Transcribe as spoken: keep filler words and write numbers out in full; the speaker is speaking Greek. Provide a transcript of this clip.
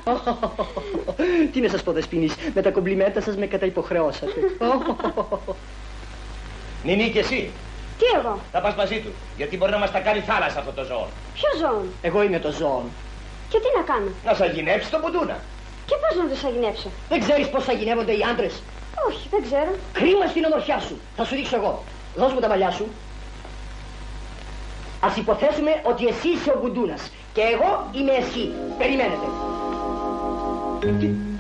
Τι να σας πω, Δεσποινής, με τα κομπλιμέντα σας με καταϋποχρεώσατε. Νινή και εσύ. Τι εγώ? Θα πας μαζί του, γιατί μπορεί να μας τα κάνει θάλασσα αυτό το ζώο. Ποιο ζώο? Εγώ είμαι το ζώο. Και τι να κάνω? Να σαγηνέψεις τον Μπουντούνα. Και πώς να το σαγηνέψω? Δεν ξέρεις πώς σαγηνεύονται οι άντρες? Όχι, δεν ξέρω. Κρίμα στην ομορφιά σου. Θα σου δείξω εγώ. Δώσ' μου τα μαλλιά σου. Ας υποθέσουμε ότι εσύ είσαι ο Μπουντούνας και εγώ είμαι εσύ. Περιμένετε.